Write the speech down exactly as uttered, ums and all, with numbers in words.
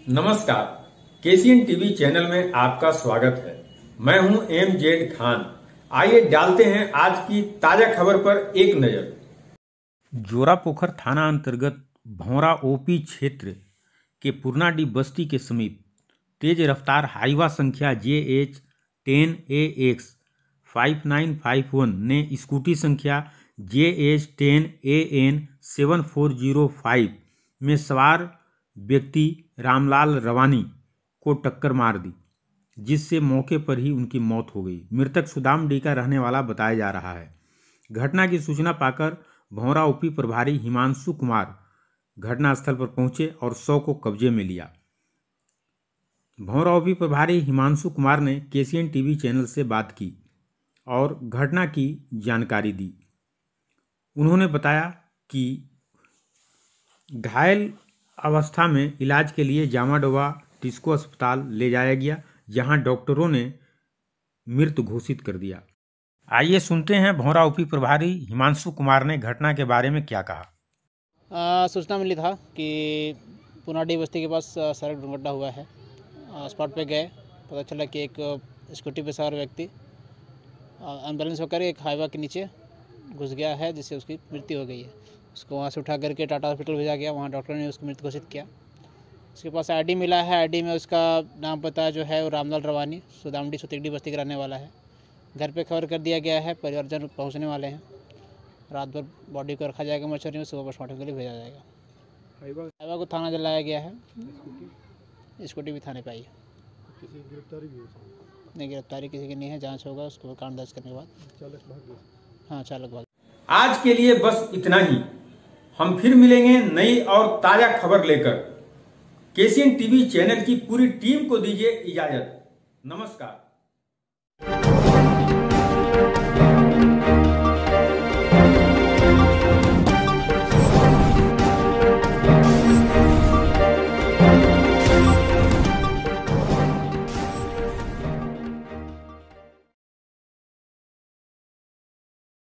नमस्कार, KCN TV channel में आपका स्वागत है। मैं हूं एम जेड खान। आइए डालते हैं आज की ताजा खबर पर एक नजर। जोरापोखर थाना अंतर्गत भौरा ओपी क्षेत्र के पुरनाडी बस्ती के समीप तेज रफ्तार हाईवा संख्या J H ten A X five nine five one ने स्कूटी संख्या J H ten A N seven four zero five में सवार व्यक्ति रामलाल रवानी को टक्कर मार दी, जिससे मौके पर ही उनकी मौत हो गई। मृतक सुदामडी का रहने वाला बताया जा रहा है। घटना की सूचना पाकर भौरा ओपी प्रभारी हिमांशु कुमार घटनास्थल पर पहुंचे और शव को कब्जे में लिया। भौरा ओपी प्रभारी हिमांशु कुमार ने केसीएन टीवी चैनल से बात की और घटना की जानकारी दी। उन्होंने बताया कि घायल अवस्था में इलाज के लिए जामाडोबा टिस्को अस्पताल ले जाया गया, जहां डॉक्टरों ने मृत घोषित कर दिया। आइए सुनते हैं भौरा ओपी प्रभारी हिमांशु कुमार ने घटना के बारे में क्या कहा। आ, सूचना मिली था कि पुनाडी बस्ती के पास सड़क दुर्घटना हुआ है। स्पॉट पे गए, पता चला कि एक स्कूटी पे सवार व्यक्ति एम्बुलेंस होकर एक हाईवा के नीचे घुस गया है, जिससे उसकी मृत्यु हो गई है। उसको वहाँ से उठा करके टाटा हॉस्पिटल भेजा गया। वहाँ डॉक्टर ने उसको मृत घोषित किया। उसके पास आईडी मिला है। आईडी में उसका नाम पता जो है वो रामलाल रवानी सुदामडी सुतिगडी बस्ती का रहने वाला है। घर पे खबर कर दिया गया है। परिवारजन पहुँचने वाले हैं। रात भर बॉडी को रखा जाएगा मर्चरी में, सुबह पोस्टमार्टम के लिए भेजा जाएगा। हाईवा को थाना जलाया गया है। स्कूटी भी थाने पे आई है। नहीं, गिरफ्तारी किसी की नहीं है। जाँच होगा, उसको कांड दर्ज करने के बाद। हाँ, चालक भाग। आज के लिए बस इतना ही। हम फिर मिलेंगे नई और ताजा खबर लेकर। केसीएन टीवी चैनल की पूरी टीम को दीजिए इजाजत। नमस्कार।